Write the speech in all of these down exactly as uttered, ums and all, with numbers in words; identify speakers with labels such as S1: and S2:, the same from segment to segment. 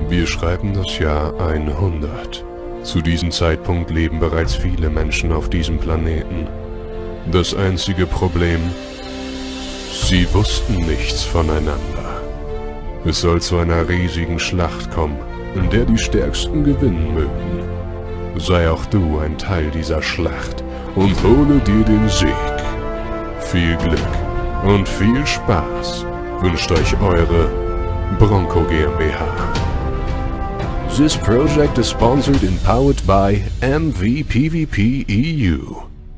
S1: Wir schreiben das Jahr hundert. Zu diesem Zeitpunkt leben bereits viele Menschen auf diesem Planeten. Das einzige Problem: sie wussten nichts voneinander. Es soll zu einer riesigen Schlacht kommen, in der die Stärksten gewinnen mögen. Sei auch du ein Teil dieser Schlacht und hole dir den Sieg. Viel Glück und viel Spaß wünscht euch eure Bronco GmbH. This project is sponsored and powered by M V P V P E U.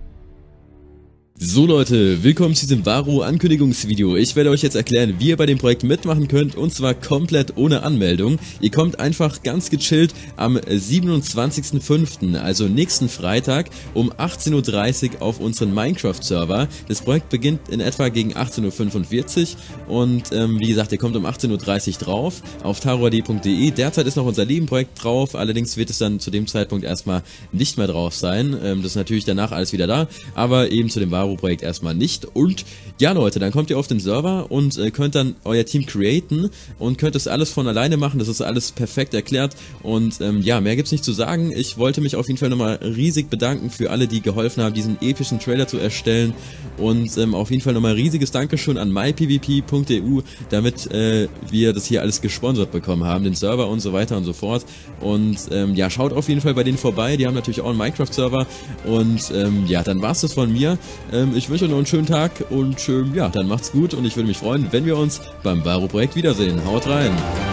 S2: So Leute, willkommen zu diesem Varo-Ankündigungsvideo. Ich werde euch jetzt erklären, wie ihr bei dem Projekt mitmachen könnt, und zwar komplett ohne Anmeldung. Ihr kommt einfach ganz gechillt am siebenundzwanzigsten fünften, also nächsten Freitag um achtzehn Uhr dreißig auf unseren Minecraft-Server. Das Projekt beginnt in etwa gegen achtzehn Uhr fünfundvierzig und ähm, wie gesagt, ihr kommt um achtzehn Uhr dreißig drauf auf tarod punkt de. Derzeit ist noch unser Nebenprojekt drauf, allerdings wird es dann zu dem Zeitpunkt erstmal nicht mehr drauf sein. Ähm, das ist natürlich danach alles wieder da, aber eben zu dem Varo Projekt erstmal nicht. Und ja Leute, dann kommt ihr auf den Server und äh, könnt dann euer Team createn und könnt das alles von alleine machen. Das ist alles perfekt erklärt und ähm, ja, mehr gibt's nicht zu sagen. Ich wollte mich auf jeden Fall nochmal riesig bedanken für alle, die geholfen haben, diesen epischen Trailer zu erstellen, und ähm, auf jeden Fall nochmal riesiges Dankeschön an my p v p punkt e u, damit äh, wir das hier alles gesponsert bekommen haben, den Server und so weiter und so fort. Und ähm, ja, schaut auf jeden Fall bei denen vorbei, die haben natürlich auch einen Minecraft-Server. Und ähm, ja, dann war's das von mir. Ähm, ich wünsche euch noch einen schönen Tag und ähm, ja, dann macht's gut, und ich würde mich freuen, wenn wir uns beim Varo-Projekt wiedersehen. Haut rein!